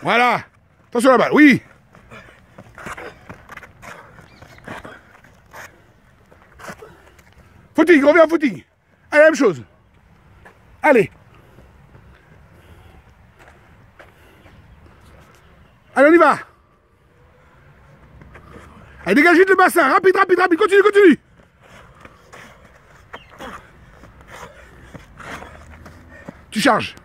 Voilà. Attention à la balle, oui. Footing, reviens en footing. Allez, la même chose. Allez. Allez, on y va. Allez, dégage vite le bassin. Rapide, rapide, rapide. Continue, continue. Tu charges.